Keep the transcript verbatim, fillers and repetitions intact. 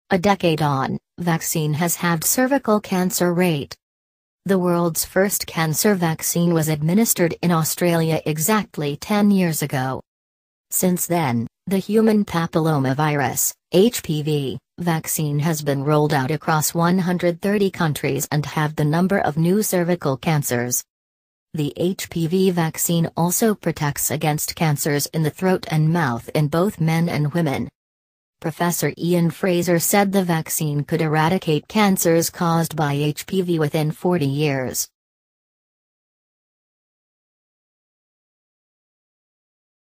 A decade on, vaccine has halved cervical cancer rate. The world's first cancer vaccine was administered in Australia exactly ten years ago. Since then, the human papillomavirus, H P V, vaccine has been rolled out across one hundred thirty countries and halved the number of new cervical cancers. The H P V vaccine also protects against cancers in the throat and mouth in both men and women. Professor Ian Fraser said the vaccine could eradicate cancers caused by H P V within forty years.